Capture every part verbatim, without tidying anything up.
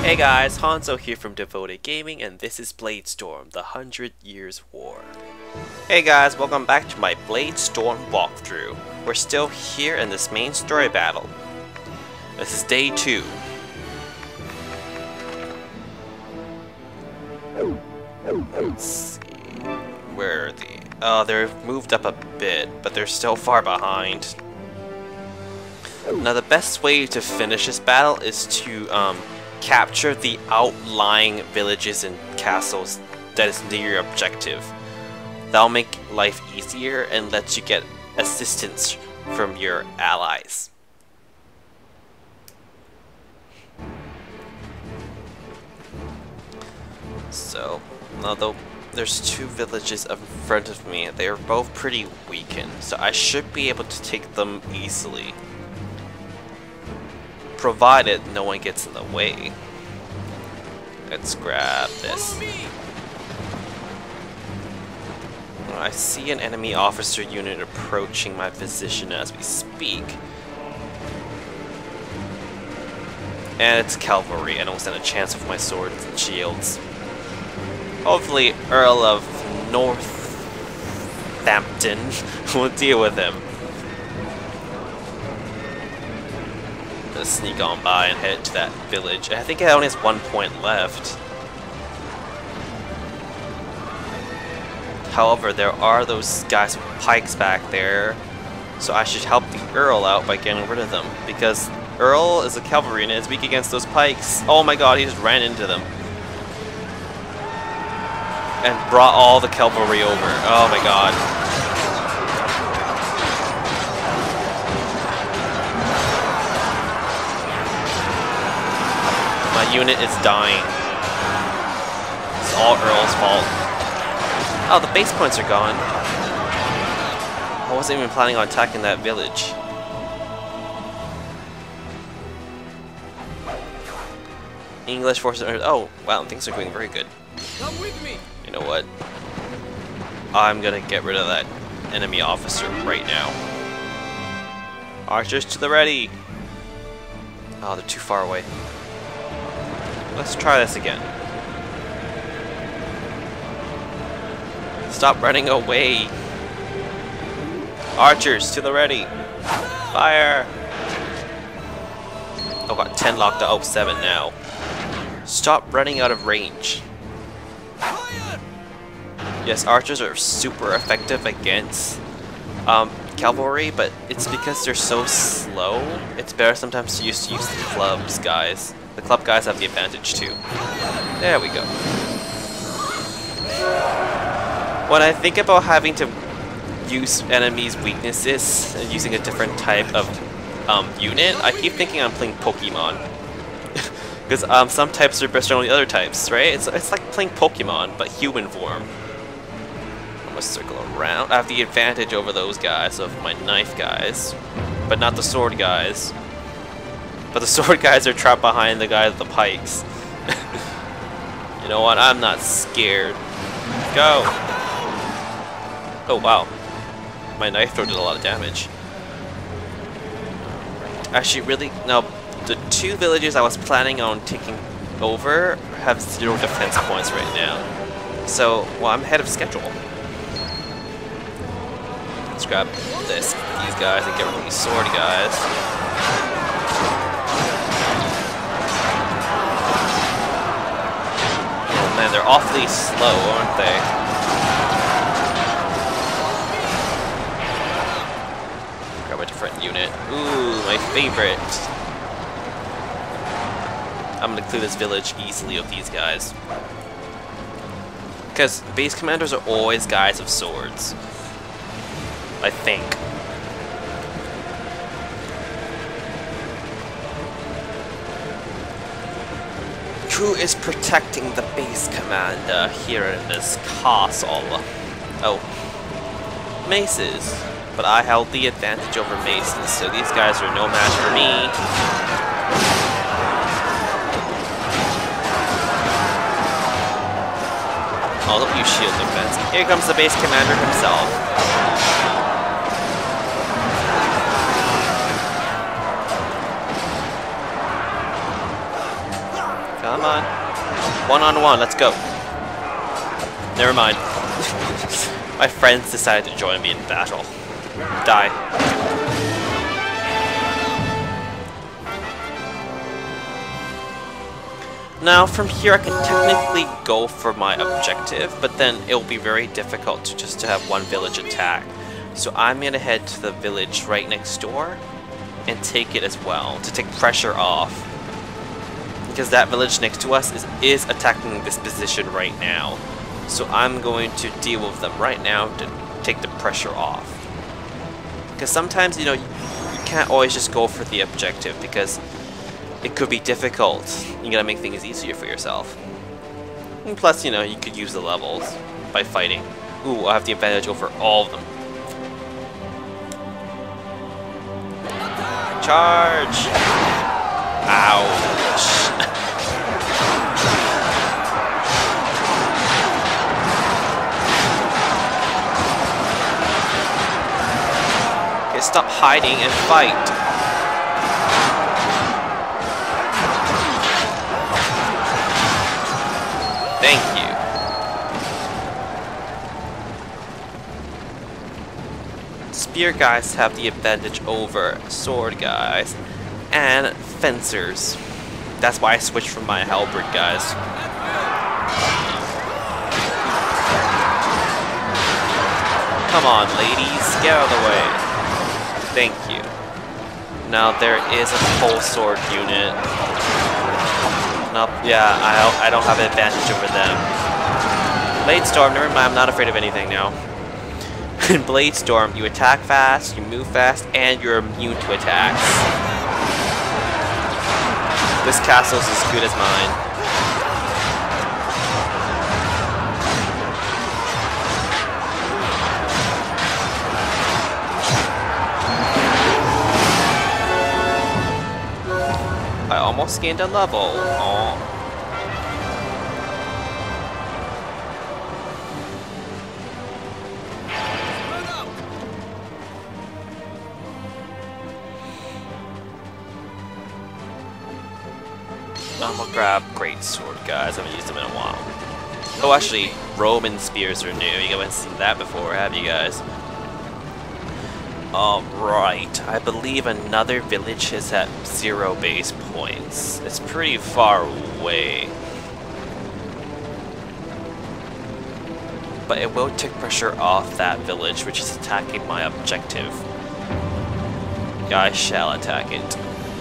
Hey guys, Hanzo here from Devoted Gaming, and this is Bladestorm, the Hundred Years War. Hey guys, welcome back to my Bladestorm walkthrough. We're still here in this main story battle. This is day two. Let's see, where are they? Oh, they're moved up a bit, but they're still far behind. Now the best way to finish this battle is to um, capture the outlying villages and castles that is near your objective. That'll make life easier and lets you get assistance from your allies. So, although there's two villages in front of me, they are both pretty weakened, so I should be able to take them easily. Provided no one gets in the way. Let's grab this. I see an enemy officer unit approaching my position as we speak. And it's cavalry. I don't stand a chance with my swords and shields. Hopefully Earl of Northampton will deal with him. Sneak on by and head to that village. I think it only has one point left. However, there are those guys with pikes back there, so I should help the Earl out by getting rid of them, because Earl is a cavalry and is weak against those pikes. Oh my god, he just ran into them. And brought all the cavalry over. Oh my god. My unit is dying. It's all Earl's fault. Oh, the base points are gone. I wasn't even planning on attacking that village. English forces are... Oh, wow, things are going very good. Come with me. You know what? I'm gonna get rid of that enemy officer right now. Archers to the ready! Oh, they're too far away. Let's try this again. Stop running away! Archers, to the ready! Fire! Oh, got ten locked up. Oh, seven now. Stop running out of range. Yes, archers are super effective against um, cavalry, but it's because they're so slow. It's better sometimes to use, to use the clubs, guys. The club guys have the advantage too. There we go. When I think about having to use enemies' weaknesses and using a different type of um, unit, I keep thinking I'm playing Pokemon. Because um, some types are better than the other types, right? It's, it's like playing Pokemon, but human form. I'm gonna circle around. I have the advantage over those guys of my knife guys, but not the sword guys. But the sword guys are trapped behind the guys with the pikes. You know what? I'm not scared. Go! Oh wow. My knife throw did a lot of damage. Actually, really, no. The two villages I was planning on taking over have zero defense points right now. So, well, I'm ahead of schedule. Let's grab this, these guys, and get rid of these sword guys. Man, they're awfully slow, aren't they? Grab a different unit. Ooh, my favorite. I'm gonna clear this village easily of these guys. Because base commanders are always guys with swords. I think. Who is protecting the base commander here in this castle? Oh, maces. But I held the advantage over maces, so these guys are no match for me. Oh, don't use shield defense. Here comes the base commander himself. Come Come on. One on one, let's go. Never mind. My friends decided to join me in battle. Die. Now, from here I can technically go for my objective, but then it will be very difficult to just to have one village attack. So I'm gonna head to the village right next door and take it as well, to take pressure off. Because that village next to us is, is attacking this position right now. So I'm going to deal with them right now to take the pressure off. Because sometimes, you know, you, you can't always just go for the objective because it could be difficult. You gotta make things easier for yourself. And plus, you know, you could use the levels by fighting. Ooh, I have the advantage over all of them. Charge! Ouch! Okay, stop hiding and fight! Thank you. Spear guys have the advantage over sword guys and fencers. That's why I switched from my halberd guys. Come on, ladies, get out of the way. Thank you. Now there is a full sword unit. Nope, yeah, I don't, I don't have an advantage over them. Bladestorm, never mind, I'm not afraid of anything now. In Bladestorm, you attack fast, you move fast, and you're immune to attacks. This castle's as good as mine. I almost gained a level. Aww. I'm gonna grab great sword guys. I haven't used them in a while. Oh, actually, Roman spears are new. You haven't seen that before, have you guys? Alright, I believe another village is at zero base points. It's pretty far away. But it will take pressure off that village, which is attacking my objective. I shall attack it.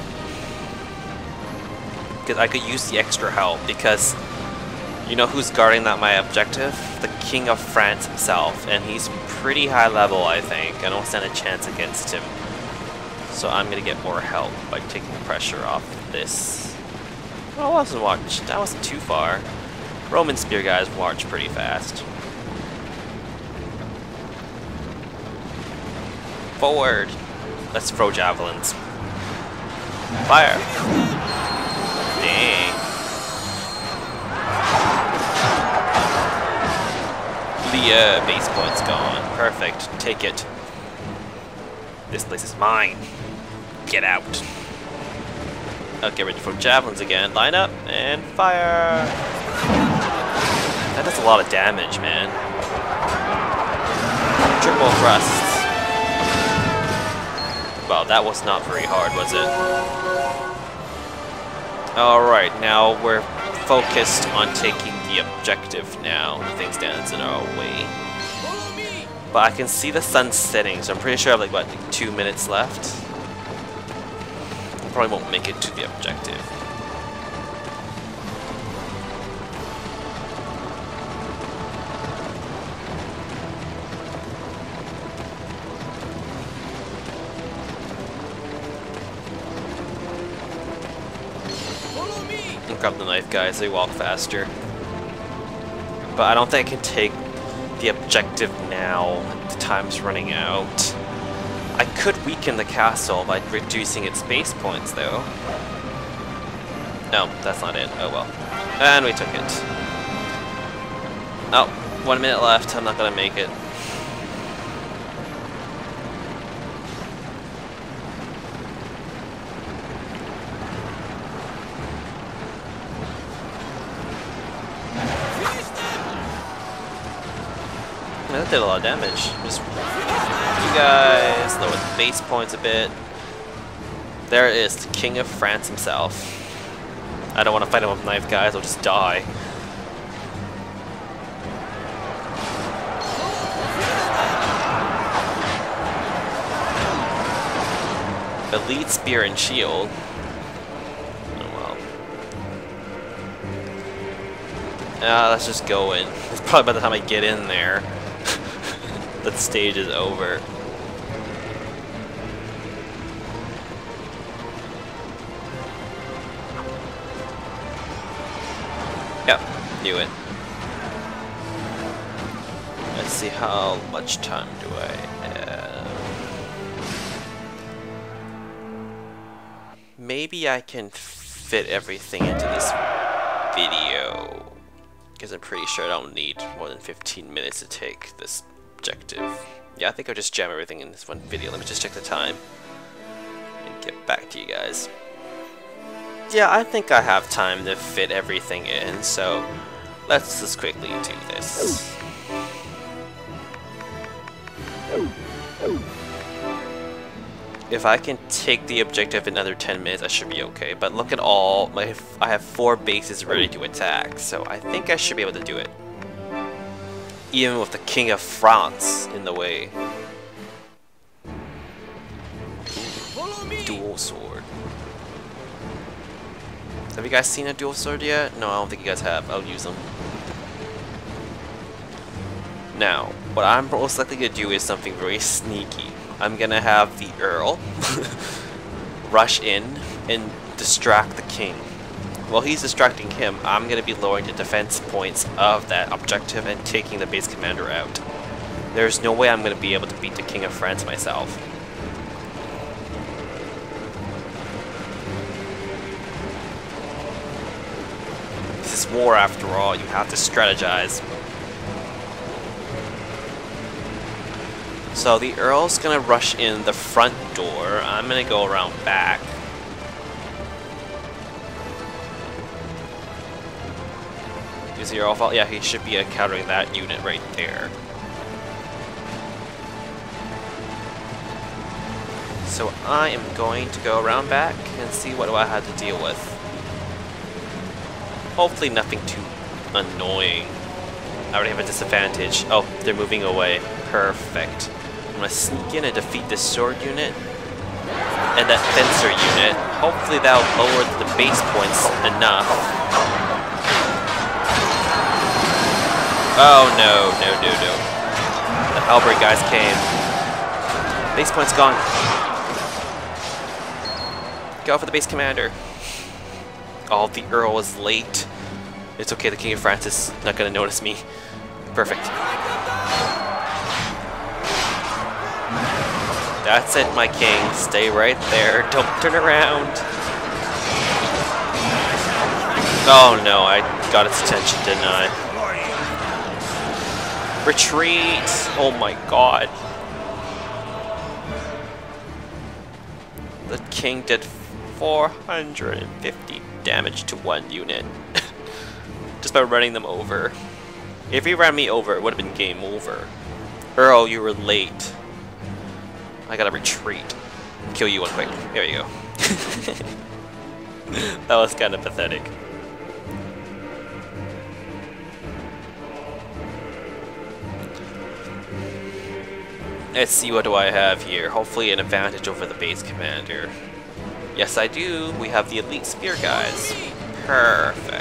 Because I could use the extra help, because you know who's guarding that my objective? The King of France himself, and he's pretty high level, I think. I don't stand a chance against him. So I'm gonna get more help by taking pressure off this. Oh, I wasn't watched. That wasn't too far. Roman spear guys march pretty fast. Forward! Let's throw javelins. Fire! Dang. The uh, base point's gone. Perfect. Take it. This place is mine. Get out. I'll get ready for javelins again. Line up and fire. That does a lot of damage, man. Triple thrusts. Wow, that was not very hard, was it? Alright, now we're focused on taking the objective now. Nothing stands in our way. But I can see the sun setting, so I'm pretty sure I have like, what, like two minutes left? I probably won't make it to the objective. Grab the knife guys, they walk faster. But I don't think I can take the objective now. The time's running out. I could weaken the castle by reducing its base points though. No, that's not it. Oh well. And we took it. Oh, one minute left. I'm not gonna make it. That did a lot of damage. Just you guys lower the base points a bit. There is the King of France himself. I don't want to fight him with knife, guys. I'll just die. Elite Spear and Shield. Oh well. Ah, let's just go in. It's probably by the time I get in there, that stage is over. Yep, knew it. Let's see how much time do I have. Maybe I can fit everything into this video, because I'm pretty sure I don't need more than fifteen minutes to take this objective. Yeah, I think I'll just jam everything in this one video. Let me just check the time and get back to you guys. Yeah, I think I have time to fit everything in, so let's just quickly do this. If I can take the objective in another ten minutes, I should be okay. But look at all, my, I have four bases ready to attack, so I think I should be able to do it. Even with the King of France in the way. Dual sword. Have you guys seen a dual sword yet? No, I don't think you guys have. I'll use them. Now, what I'm most likely to do is something very sneaky. I'm gonna have the Earl rush in and distract the King. While he's distracting him, I'm gonna be lowering the defense points of that objective and taking the base commander out. There's no way I'm gonna be able to beat the King of France myself. This is war after all, you have to strategize. So the Earl's gonna rush in the front door. I'm gonna go around back. Is the Earl fault? Yeah, he should be countering that unit right there. So I am going to go around back and see what do I have to deal with. Hopefully nothing too annoying. I already have a disadvantage. Oh, they're moving away. Perfect. I'm gonna sneak in and defeat this sword unit and that fencer unit. Hopefully that'll lower the base points enough. Oh no, no, no, no. The halberd guys came. Base points gone. Go for the base commander. Oh, the Earl was late. It's okay, the King of France is not gonna notice me. Perfect. That's it, my king. Stay right there. Don't turn around. Oh no, I got its attention, didn't I? Retreat! Oh my god. The king did four hundred fifty damage to one unit. Just by running them over. If he ran me over, it would have been game over. Earl, you were late. I gotta retreat. Kill you one quick. There you go. That was kind of pathetic. Let's see, what do I have here? Hopefully an advantage over the base commander. Yes, I do. We have the elite spear guys. Perfect.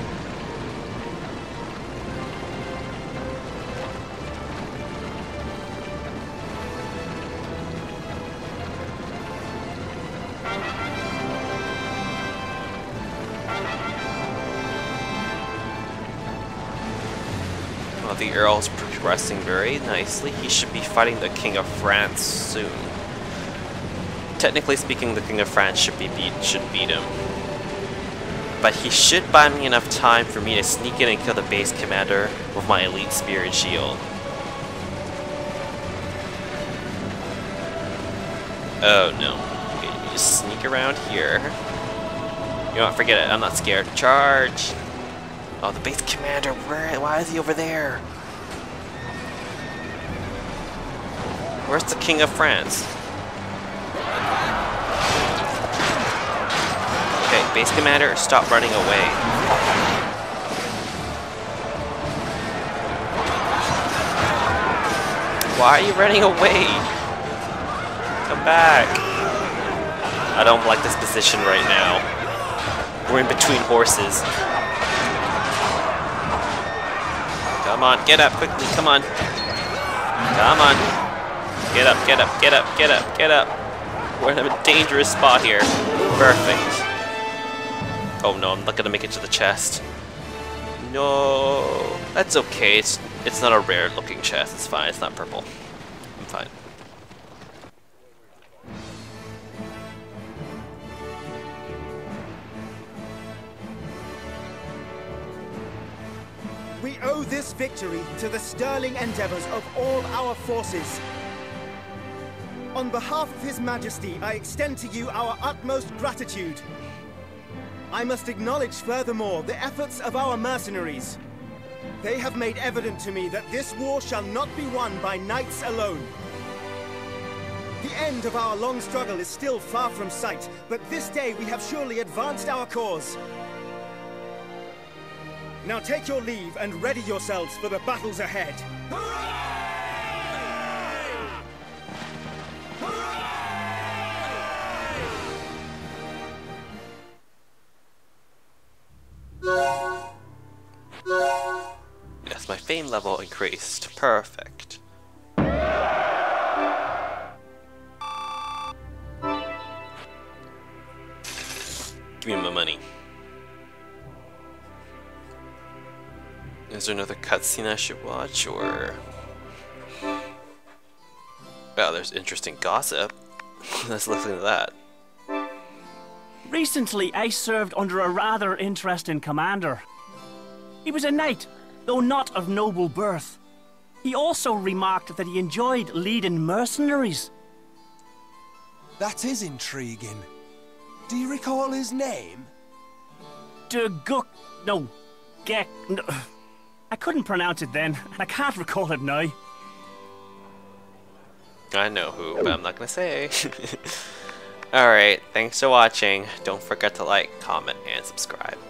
Well, the Earl's progressing very nicely. He should be fighting the King of France soon. Technically speaking, the King of France should be beat should beat him. But he should buy me enough time for me to sneak in and kill the base commander with my elite spear and shield. Oh no. Okay, you just sneak around here. You know what, forget it, I'm not scared. Charge! Oh, the base commander, where, why is he over there? Where's the King of France? Okay, base commander, stop running away. Why are you running away? Come back. I don't like this position right now. We're in between horses. Come on, get up quickly, come on. Come on. Get up, get up, get up, get up, get up. We're in a dangerous spot here. Perfect. Oh no, I'm not gonna make it to the chest. No. That's okay, it's, it's not a rare looking chest, it's fine, it's not purple. I'm fine. We owe this victory to the sterling endeavors of all our forces. On behalf of His Majesty, I extend to you our utmost gratitude. I must acknowledge furthermore the efforts of our mercenaries. They have made evident to me that this war shall not be won by knights alone. The end of our long struggle is still far from sight, but this day we have surely advanced our cause. Now take your leave and ready yourselves for the battles ahead. Yes, my fame level increased. Perfect. Give me my money. Is there another cutscene I should watch, or... Wow, there's interesting gossip. Let's listen to that. Recently, I served under a rather interesting commander. He was a knight, though not of noble birth. He also remarked that he enjoyed leading mercenaries. That is intriguing. Do you recall his name? De Guk... no. Gek... No. I couldn't pronounce it then, and I can't recall it now. I know who, but I'm not gonna say. Alright, thanks for watching. Don't forget to like, comment, and subscribe.